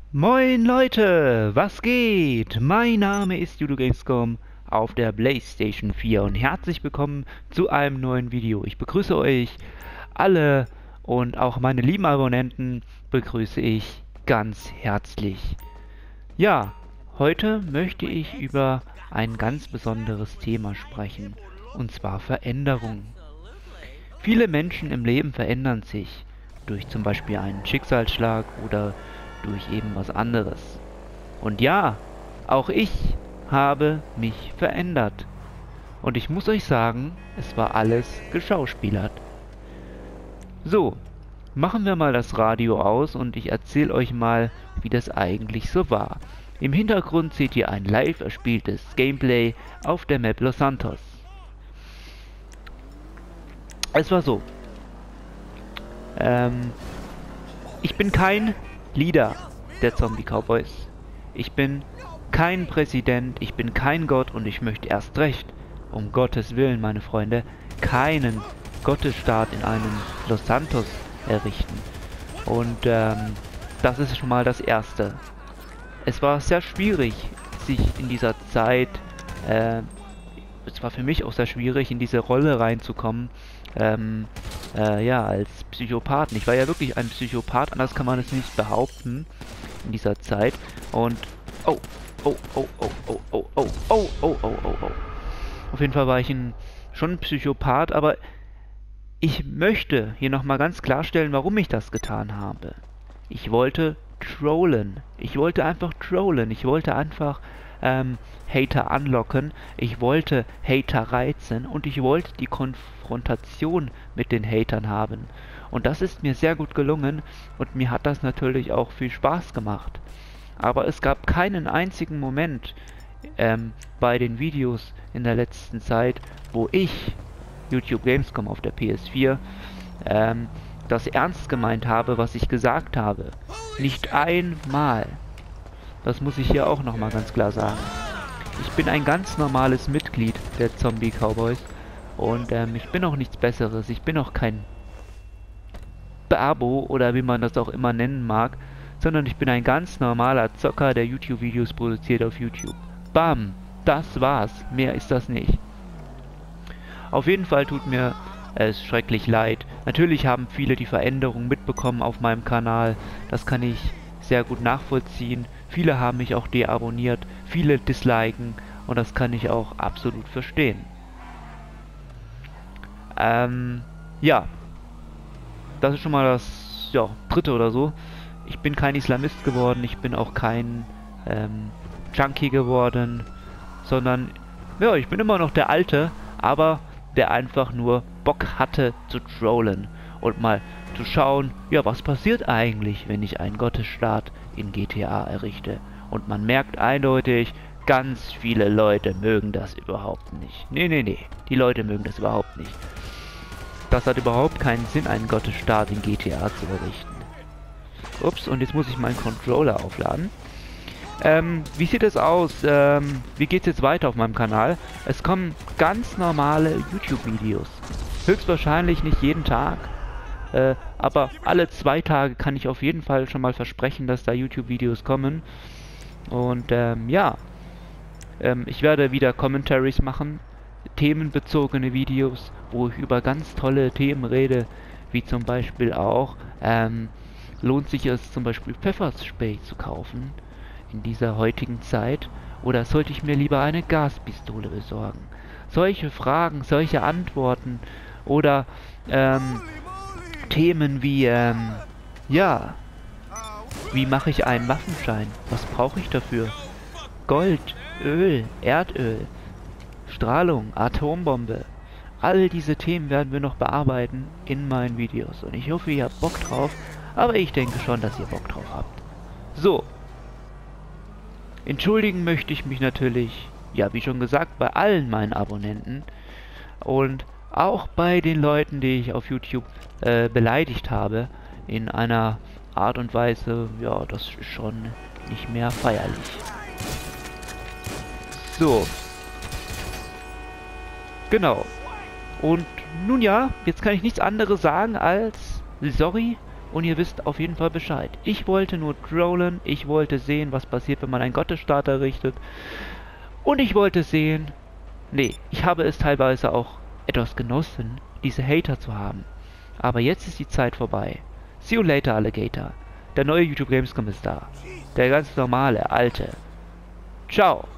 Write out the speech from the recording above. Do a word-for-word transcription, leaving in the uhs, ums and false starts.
Moin Leute, was geht? Mein Name ist Judo Gamescom auf der PlayStation vier und herzlich willkommen zu einem neuen Video. Ich begrüße euch alle und auch meine lieben Abonnenten begrüße ich ganz herzlich. Ja, heute möchte ich über ein ganz besonderes Thema sprechen, und zwar Veränderung. Viele Menschen im Leben verändern sich durch zum Beispiel einen Schicksalsschlag oder durch eben was anderes. Und ja, auch ich habe mich verändert. Und ich muss euch sagen, es war alles geschauspielert. So, machen wir mal das Radio aus und ich erzähle euch mal, wie das eigentlich so war. Im Hintergrund seht ihr ein live erspieltes Gameplay auf der Map Los Santos. Es war so. Ähm, ich bin kein Leader der Zombie Cowboys. Ich bin kein Präsident, ich bin kein Gott und ich möchte erst recht, um Gottes Willen, meine Freunde, keinen Gottesstaat in einem Los Santos errichten. Und ähm, das ist schon mal das Erste. Es war sehr schwierig, sich in dieser Zeit, äh, es war für mich auch sehr schwierig, in diese Rolle reinzukommen, ähm, äh, ja, als Psychopathen. Ich war ja wirklich ein Psychopath, anders kann man es nicht behaupten in dieser Zeit. Und, oh, oh, oh, oh, oh, oh, oh, oh, oh, oh, oh, oh. Auf jeden Fall war ich ein, schon ein Psychopath, aber ich möchte hier nochmal ganz klarstellen, warum ich das getan habe. Ich wollte trollen. Ich wollte einfach trollen. Ich wollte einfach ähm, Hater anlocken. Ich wollte Hater reizen und ich wollte die Konfrontation mit den Hatern haben. Und das ist mir sehr gut gelungen und mir hat das natürlich auch viel Spaß gemacht. Aber es gab keinen einzigen Moment ähm, bei den Videos in der letzten Zeit, wo ich, YouTube Gamescom auf der P S vier, ähm, das ernst gemeint habe, was ich gesagt habe. Nicht einmal. Das muss ich hier auch nochmal ganz klar sagen. Ich bin ein ganz normales Mitglied der Zombie Cowboys und ähm, ich bin auch nichts Besseres. Ich bin auch kein Babo oder wie man das auch immer nennen mag, sondern ich bin ein ganz normaler Zocker, der YouTube-Videos produziert auf YouTube. Bam! Das war's. Mehr ist das nicht. Auf jeden Fall tut mir es schrecklich leid. Natürlich haben viele die Veränderung mitbekommen auf meinem Kanal. Das kann ich sehr gut nachvollziehen. Viele haben mich auch deabonniert, viele disliken und das kann ich auch absolut verstehen. Ähm, ja. Das ist schon mal das, ja, dritte oder so. Ich bin kein Islamist geworden, ich bin auch kein ähm, Junkie geworden, sondern, ja, ich bin immer noch der Alte, aber der einfach nur Bock hatte zu trollen und mal zu schauen, ja, was passiert eigentlich, wenn ich einen Gottesstaat in G T A errichte. Und man merkt eindeutig, ganz viele Leute mögen das überhaupt nicht. Nee, nee, nee, die Leute mögen das überhaupt nicht. Das hat überhaupt keinen Sinn, einen Gottesstaat in G T A zu errichten. Ups, und jetzt muss ich meinen Controller aufladen. Ähm, wie sieht es aus? Ähm, wie geht's jetzt weiter auf meinem Kanal? Es kommen ganz normale YouTube-Videos. Höchstwahrscheinlich nicht jeden Tag. Äh, aber alle zwei Tage kann ich auf jeden Fall schon mal versprechen, dass da YouTube-Videos kommen. Und ähm, ja, ähm, ich werde wieder Commentaries machen, themenbezogene Videos, wo ich über ganz tolle Themen rede, wie zum Beispiel auch, ähm, lohnt sich es zum Beispiel Pfefferspray zu kaufen in dieser heutigen Zeit, oder sollte ich mir lieber eine Gaspistole besorgen? Solche Fragen, solche Antworten oder ähm, Themen wie, ähm, ja, wie mache ich einen Waffenschein? Was brauche ich dafür? Gold, Öl, Erdöl, Strahlung, Atombombe. All diese Themen werden wir noch bearbeiten in meinen Videos. Und ich hoffe, ihr habt Bock drauf. Aber ich denke schon, dass ihr Bock drauf habt. So. Entschuldigen möchte ich mich natürlich, ja, wie schon gesagt, bei allen meinen Abonnenten. Und auch bei den Leuten, die ich auf YouTube äh, beleidigt habe. In einer Art und Weise, ja, das ist schon nicht mehr feierlich. So. Genau. Und nun ja, jetzt kann ich nichts anderes sagen als sorry, Und ihr wisst auf jeden Fall Bescheid. Ich wollte nur trollen, ich wollte sehen, was passiert, wenn man einen Gottesstaat errichtet. Und ich wollte sehen... Nee, ich habe es teilweise auch etwas genossen, diese Hater zu haben. Aber jetzt ist die Zeit vorbei. See you later, Alligator. Der neue YouTube Gamescom ist da. Der ganz normale, alte. Ciao.